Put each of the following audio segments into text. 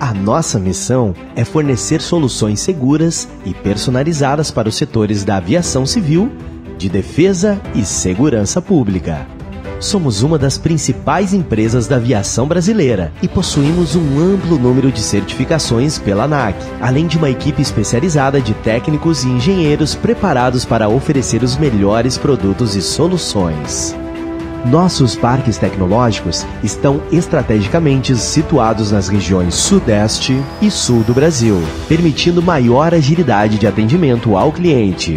A nossa missão é fornecer soluções seguras e personalizadas para os setores da aviação civil, de defesa e segurança pública. Somos uma das principais empresas da aviação brasileira e possuímos um amplo número de certificações pela ANAC, além de uma equipe especializada de técnicos e engenheiros preparados para oferecer os melhores produtos e soluções. Nossos parques tecnológicos estão estrategicamente situados nas regiões Sudeste e Sul do Brasil, permitindo maior agilidade de atendimento ao cliente.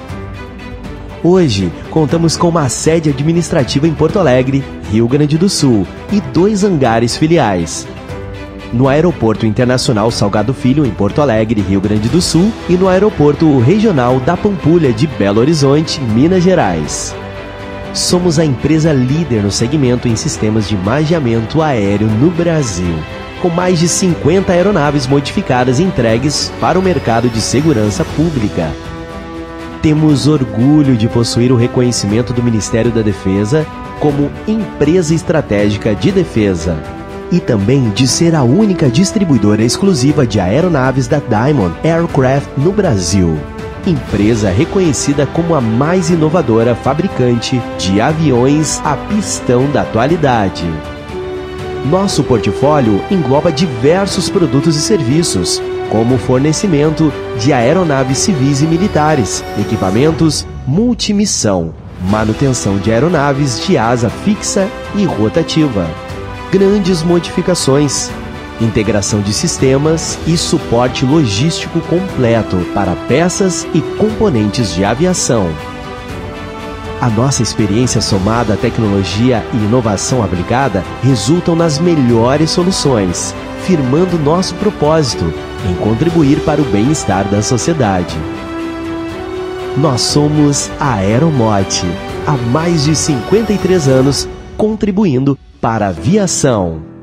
Hoje, contamos com uma sede administrativa em Porto Alegre, Rio Grande do Sul, e 2 hangares filiais. No Aeroporto Internacional Salgado Filho, em Porto Alegre, Rio Grande do Sul, e no Aeroporto Regional da Pampulha de Belo Horizonte, Minas Gerais. Somos a empresa líder no segmento em sistemas de magiamento aéreo no Brasil, com mais de 50 aeronaves modificadas e entregues para o mercado de segurança pública. Temos orgulho de possuir o reconhecimento do Ministério da Defesa como empresa estratégica de defesa e também de ser a única distribuidora exclusiva de aeronaves da Diamond Aircraft no Brasil. Empresa reconhecida como a mais inovadora fabricante de aviões a pistão da atualidade. Nosso portfólio engloba diversos produtos e serviços, como o fornecimento de aeronaves civis e militares, equipamentos multimissão, manutenção de aeronaves de asa fixa e rotativa, grandes modificações, integração de sistemas e suporte logístico completo para peças e componentes de aviação. A nossa experiência somada à tecnologia e inovação aplicada resultam nas melhores soluções, firmando nosso propósito em contribuir para o bem-estar da sociedade. Nós somos a Aeromote, há mais de 53 anos contribuindo para a aviação.